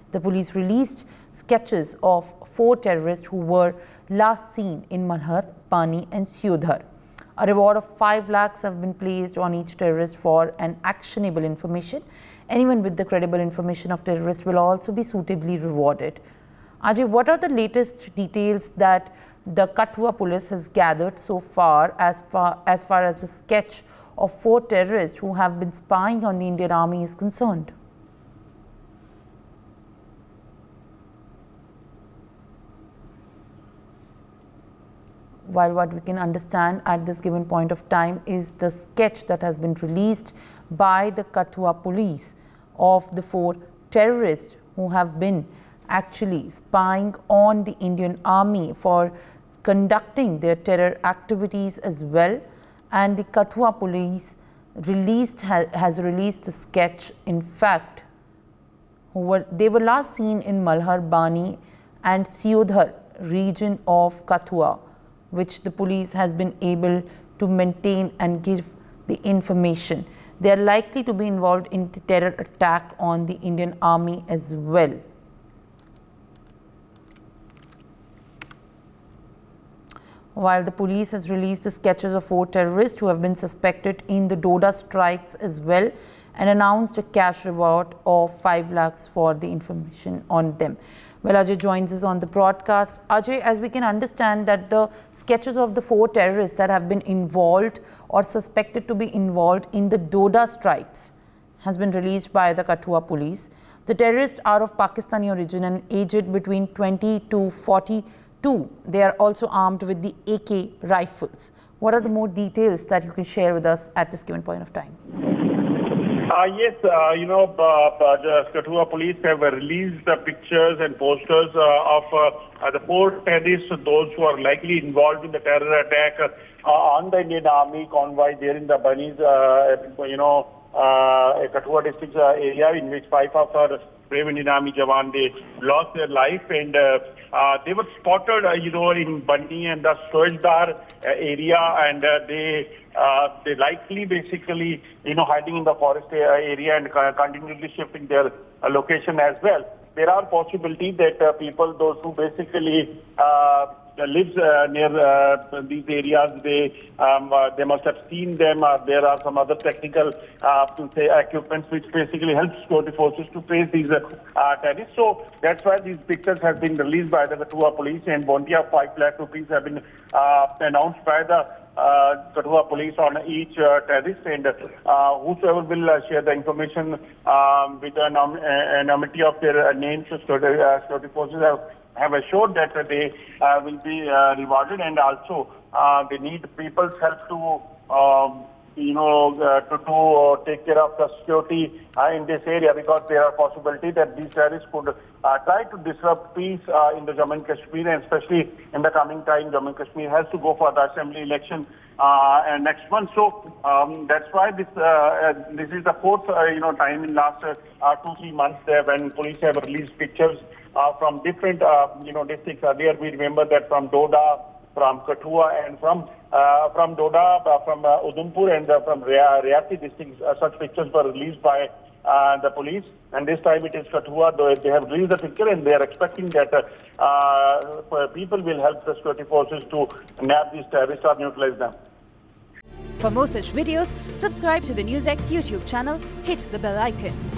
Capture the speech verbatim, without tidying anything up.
The police released sketches of four terrorists who were last seen in Malhar, Bani and Siodhar. A reward of five lakhs have been placed on each terrorist for an actionable information. Anyone with the credible information of terrorists will also be suitably rewarded. Ajay, what are the latest details that the Kathua police has gathered so far as far as far as the sketch of four terrorists who have been spying on the Indian Army is concerned? While what we can understand at this given point of time is the sketch that has been released by the Kathua police of the four terrorists who have been actually spying on the Indian Army for conducting their terror activities as well. And the Kathua police released ha has released the sketch. In fact, who were they were last seen in Malhar, Bani and Siodhar region of Kathua, which the police has been able to maintain and give the information. They are likely to be involved in the terror attack on the Indian Army as well. While the police has released the sketches of four terrorists who have been suspected in the Doda strikes as well, and announced a cash reward of five lakhs for the information on them. Well, Ajay joins us on the broadcast. Ajay, as we can understand that the sketches of the four terrorists that have been involved or suspected to be involved in the Doda strikes has been released by the Kathua police. The terrorists are of Pakistani origin and aged between twenty to forty-two. They are also armed with the A K rifles. What are the more details that you can share with us at this given point of time? Uh, yes, uh, you know, uh, the Kathua police have released the pictures and posters uh, of uh, the four terrorists, those who are likely involved in the terror attack uh, on the Indian Army convoy there in the Banis, uh, you know, uh, Kathua district uh, area, in which five of our brave Indian Army Jawan, they lost their life, and uh, uh, they were spotted, uh, you know, in Bani and the Siodhar uh, area, and uh, they uh, they likely basically, you know, hiding in the forest area and uh, continually shifting their uh, location as well. There are possibilities that uh, people, those who basically uh, lives uh, near uh, these areas, they um, uh, they must have seen them. Uh, there are some other technical uh, to say equipments which basically helps security forces to trace these uh, uh, terrorists. So that's why these pictures have been released by the Kathua police, and bounty of five lakh rupees have been uh, announced by the uh, Kathua police on each uh, terrorist, and uh, whosoever will uh, share the information um, with an anonymity of their uh, names, security, uh, security forces have have assured that uh, they uh, will be uh, rewarded, and also uh, they need people's help to, um, you know, uh, to, to uh, take care of the security uh, in this area, because there are possibility that these terrorists could uh, try to disrupt peace uh, in the Jammu and Kashmir, and especially in the coming time, Jammu and Kashmir has to go for the assembly election uh, and next month. So um, that's why this uh, uh, this is the fourth, uh, you know, time in last uh, uh, two three months there when police have released pictures Uh, from different, uh, you know, districts. Earlier, we remember that from Doda, from Kathua, and from uh, from Doda, uh, from uh, Udhampur, and uh, from Riyasi districts. Uh, such pictures were released by uh, the police. And this time it is Kathua. They have released the picture, and they are expecting that uh, uh, people will help the security forces to nab these terrorists or neutralize them. For more such videos, subscribe to the NewsX YouTube channel, hit the bell icon.